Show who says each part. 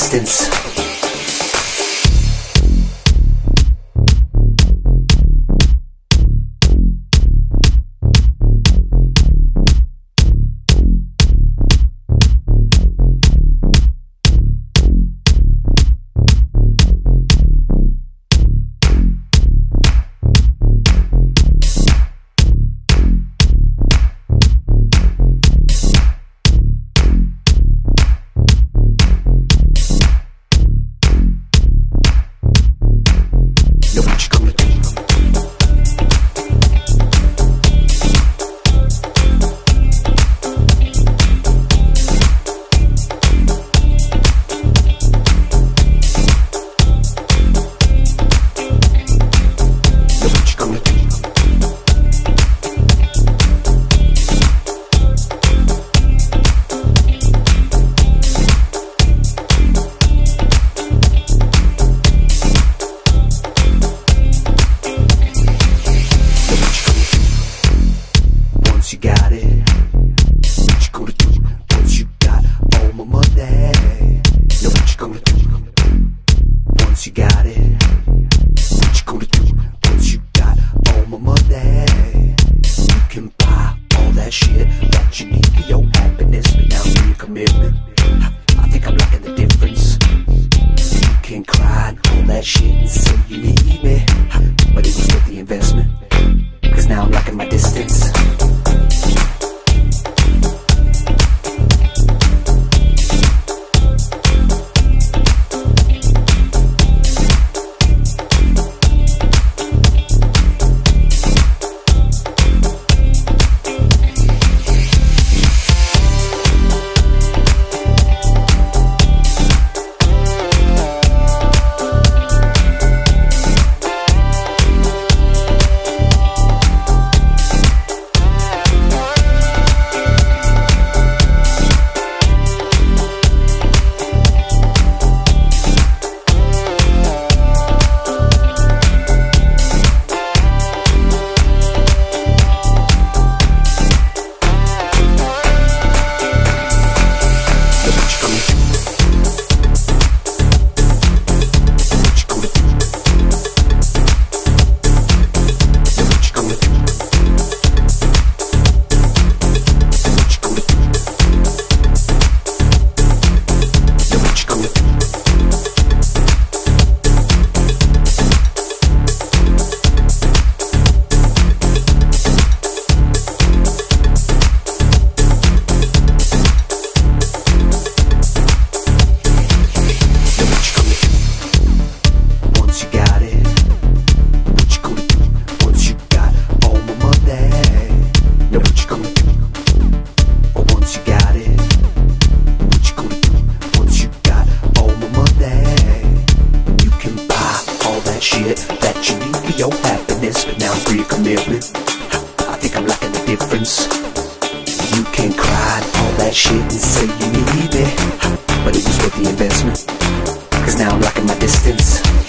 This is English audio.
Speaker 1: distance. You got it. What you gonna do once you got all my money? Know what you gonna do once you got it? What you gonna do once you got all my money? You can buy all that shit that you need for your happiness, but now for your commitment, I think I'm liking the difference. You can cry all that shit and say you need me, but it was worth the investment, 'cause now I'm liking my distance. Shit that you need for your happiness, but now for your commitment, I think I'm liking the difference. You can cry all that shit and say you need me, but it was worth the investment, 'cause now I'm liking my distance.